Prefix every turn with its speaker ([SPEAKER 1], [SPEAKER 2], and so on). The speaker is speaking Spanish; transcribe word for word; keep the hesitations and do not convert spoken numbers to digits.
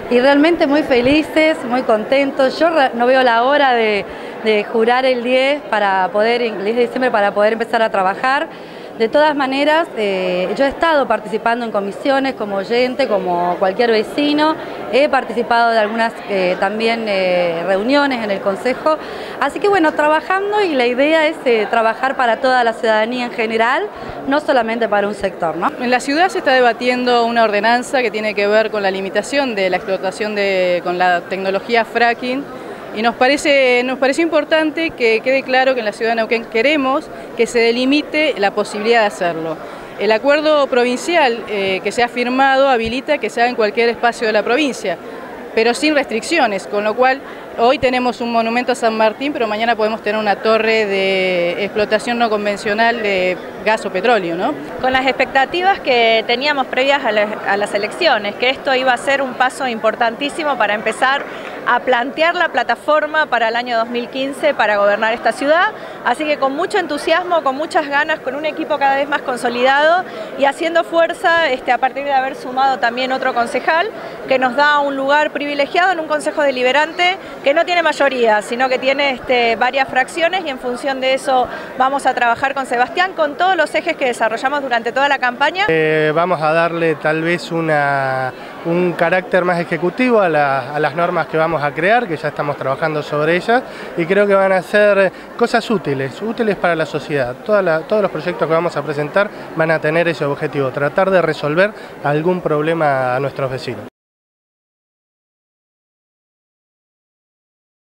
[SPEAKER 1] Y realmente muy felices, muy contentos. Yo no veo la hora de, de jurar el diez para poder, el diez de diciembre para poder empezar a trabajar. De todas maneras, eh, yo he estado participando en comisiones como oyente, como cualquier vecino, he participado de algunas eh, también eh, reuniones en el Consejo, así que bueno, trabajando y la idea es eh, trabajar para toda la ciudadanía en general, no solamente para un sector, ¿no?
[SPEAKER 2] En la ciudad se está debatiendo una ordenanza que tiene que ver con la limitación de la explotación de, con la tecnología fracking. Y nos parece, nos parece importante que quede claro que en la ciudad de Neuquén queremos que se delimite la posibilidad de hacerlo. El acuerdo provincial eh, que se ha firmado habilita que se haga en cualquier espacio de la provincia, pero sin restricciones, con lo cual hoy tenemos un monumento a San Martín, pero mañana podemos tener una torre de explotación no convencional de gas o petróleo, ¿no?
[SPEAKER 3] Con las expectativas que teníamos previas a, la, a las elecciones, que esto iba a ser un paso importantísimo para empezar a plantear la plataforma para el año dos mil quince para gobernar esta ciudad, así que con mucho entusiasmo, con muchas ganas, con un equipo cada vez más consolidado y haciendo fuerza este, a partir de haber sumado también otro concejal que nos da un lugar privilegiado en un consejo deliberante que no tiene mayoría, sino que tiene este, varias fracciones y en función de eso vamos a trabajar con Sebastián con todos los ejes que desarrollamos durante toda la campaña.
[SPEAKER 4] Eh, vamos a darle tal vez una, un carácter más ejecutivo a, la, a las normas que vamos a crear, que ya estamos trabajando sobre ellas y creo que van a ser cosas útiles, útiles para la sociedad. Toda la, todos los proyectos que vamos a presentar van a tener ese objetivo, tratar de resolver algún problema a nuestros vecinos.